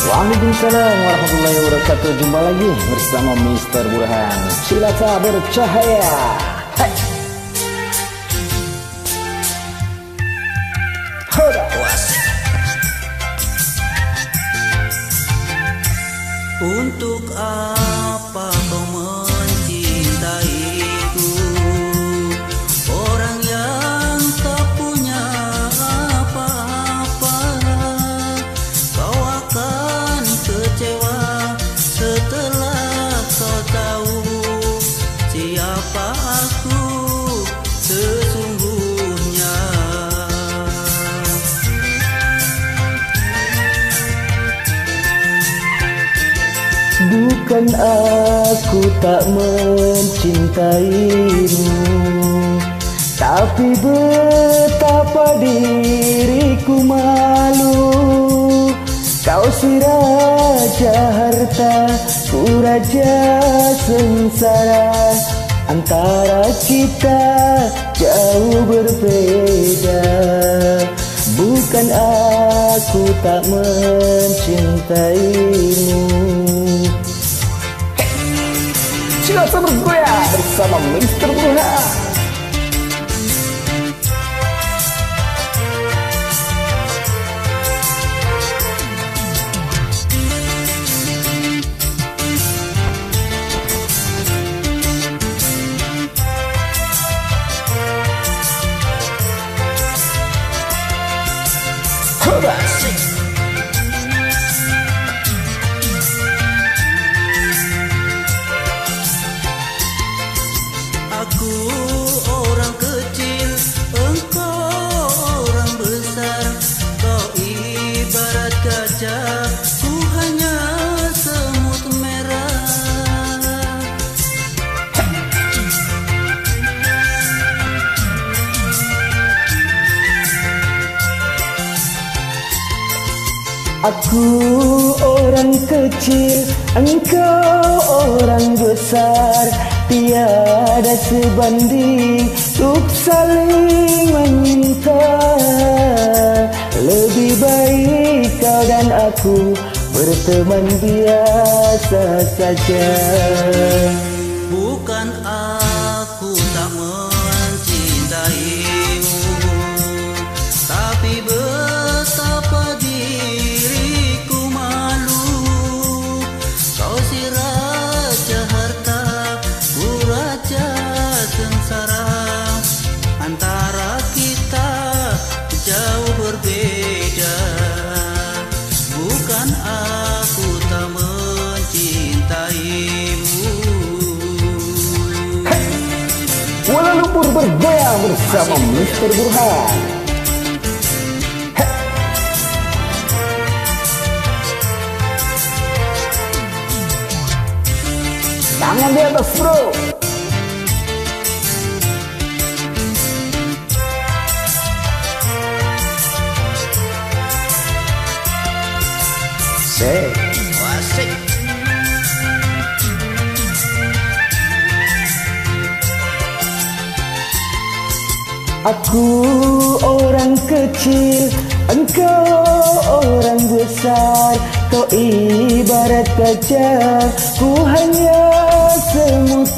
Waalaikumsalam warahmatullahi wabarakatuh. Jumpa lagi bersama Mr. Burhan, Cilata Bercahaya. Hai. Untuk apa kau mencintaiku, orang yang tak punya apa-apa? Kau akan kecewa setelah kau tahu siapa aku sesungguhnya. Bukan aku tak mencintaimu, tapi betapa diriku malu. Kau si raja harta, ku raja sengsara. Antara kita jauh berbeda. Bukan aku tak mencintaimu. Cilata bergoyang bersama Mr. Burhan. Aku orang kecil, engkau orang besar. Kau ibarat gajah, ku hanya semut merah. Aku orang kecil, engkau orang besar. Tiada sebanding untuk saling meminta. Lebih baik kau dan aku berteman biasa saja. Bukan aku tak mencintaimu, tapi betapa diriku malu. Kau si raja harta, ku raja sengsara. Antara kita jauh berbeda. Bukan aku tak mencintaimu. Kuala Lumpur bergoyang bersama Mr. Burhan. Tangan di atas, bro. Asik. Aku orang kecil, engkau orang besar. Kau ibarat gajah, ku hanya semut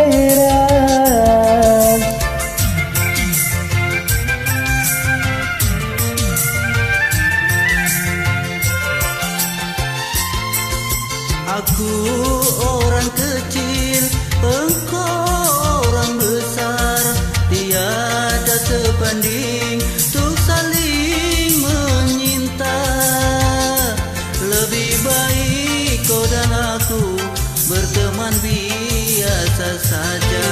merah. Aku orang kecil, engkau orang besar. Tiada sebanding untuk saling menyinta. Lebih baik kau dan aku berteman biasa saja.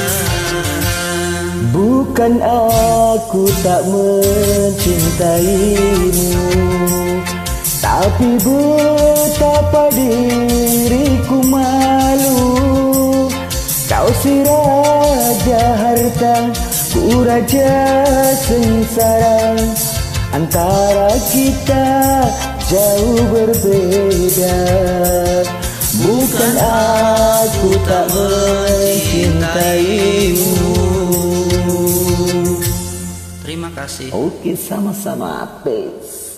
Bukan aku tak mencintaimu, tapi betapa diriku malu. Kau si raja harta, ku raja sengsara. Antara kita jauh berbeda. Bukan aku tak mencintaimu. Terima kasih. Oke, sama-sama. Peace.